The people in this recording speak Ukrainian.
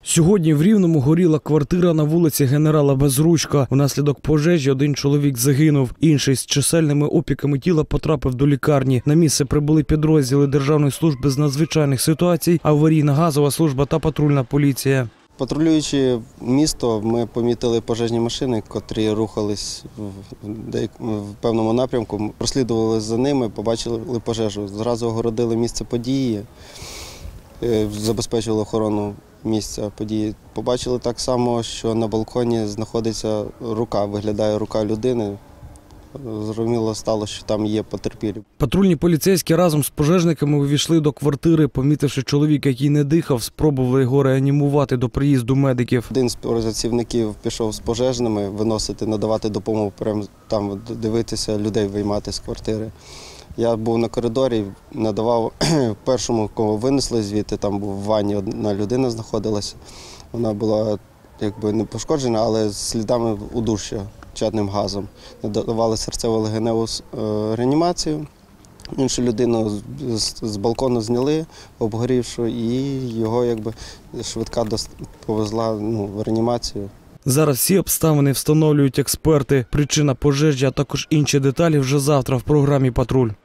Сьогодні в Рівному горіла квартира на вулиці Генерала Безручка. Внаслідок пожежі один чоловік загинув. Інший з чисельними опіками тіла потрапив до лікарні. На місце прибули підрозділи Державної служби з надзвичайних ситуацій, аварійна газова служба та патрульна поліція. Патрулюючи місто, ми помітили пожежні машини, котрі рухались в певному напрямку. Прослідували за ними, побачили пожежу. Зразу огородили місце події, забезпечили охорону місця події. Побачили так само, що на балконі знаходиться рука, виглядає рука людини. Зрозуміло стало, що там є потерпілі. Патрульні поліцейські разом з пожежниками увійшли до квартири. Помітивши чоловіка, який не дихав, спробували його реанімувати до приїзду медиків. Один з працівників пішов з пожежними виносити, надавати допомогу, прямо там дивитися, людей виймати з квартири. Я був на коридорі, надавав першому, кого винесли звідти, там був в ванні одна людина знаходилася. Вона була якби не пошкоджена, але з слідами удушення чадним газом. Надавали серцево-легеневу реанімацію. Іншу людину з балкону зняли, обгорівшу, і його якби швидка повезла в реанімацію. Зараз всі обставини встановлюють експерти. Причина пожежі, а також інші деталі вже завтра в програмі «Патруль».